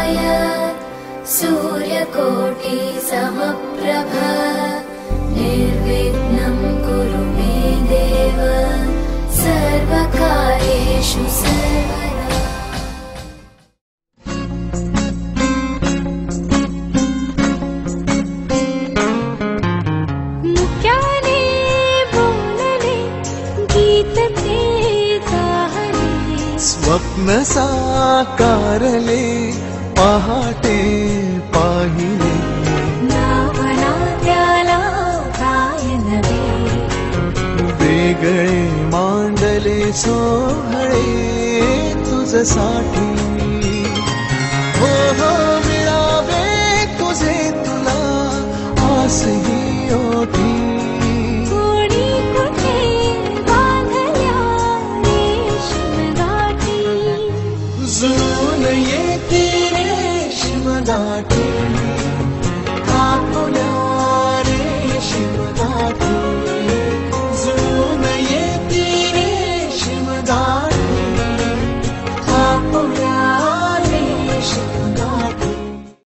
सूर्यकोटि समप्रभ निर्विघ्नं कुरु मे देव सर्वकार्येषु सर्वदा। मुक्याने बोलले गीत ते गाहले स्वप्न साकारले पहाटे पाहिले नावना त्याला गायन दे वेगळे मांडले सोहळे तुझसाठी हो हो मिळावे तुझे तुला आसही ओठी कोणी कुठे बांधल्या रेशीम गाठी जुळून येती रेशीम गाठी